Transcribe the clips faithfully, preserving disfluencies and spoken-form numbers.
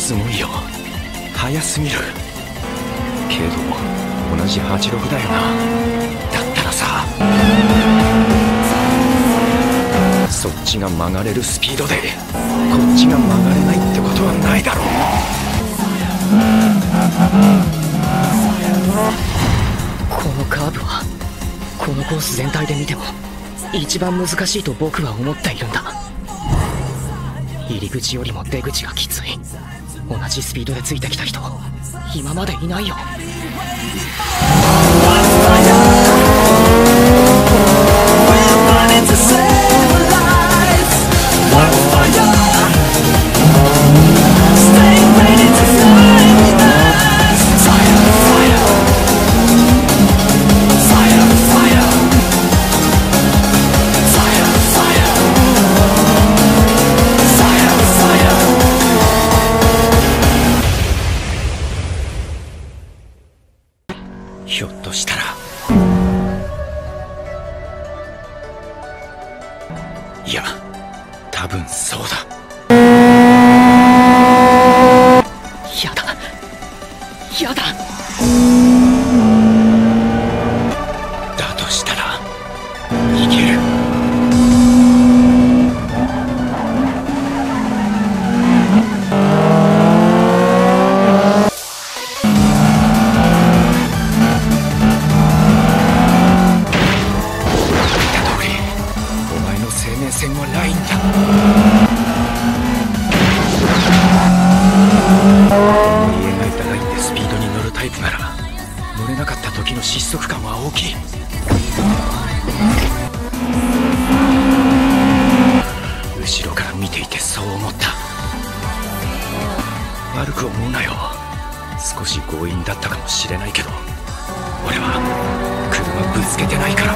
すごいよ。速すぎる。けど同じはちじゅうろくだよな。だったらさ、そっちが曲がれるスピードでこっちが曲がれないってことはないだろう。 このカーブはこのコース全体で見ても一番難しいと僕は思っているんだ。入り口よりも出口がきつい。同じスピードでついてきた人今までいないよ。 ひょっとしたらいや多分そうだ。 やだやだ。 だとしたらいける。生命線はラインだ。思い描いたラインでスピードに乗るタイプなら乗れなかった時の失速感は大きい。後ろから見ていてそう思った。悪く思うなよ。少し強引だったかもしれないけど俺は車ぶつけてないから。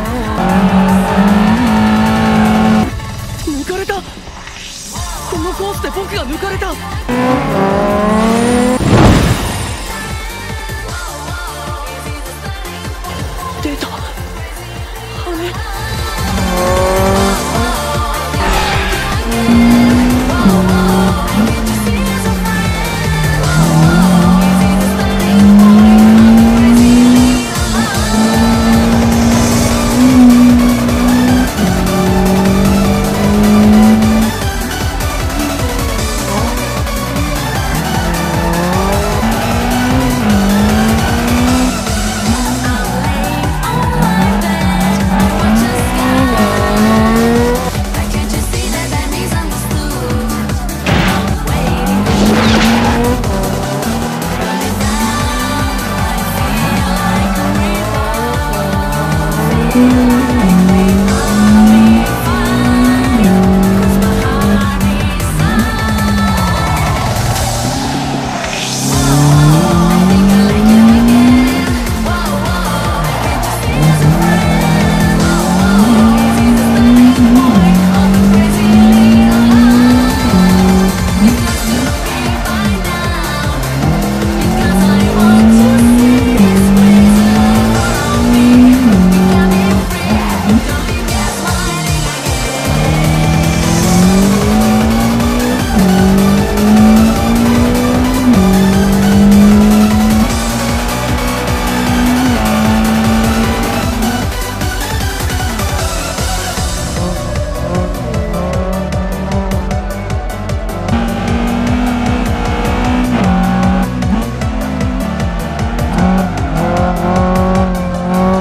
抜かれた。このコースで僕が抜かれた。出た羽。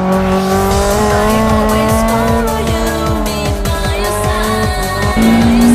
Yeah.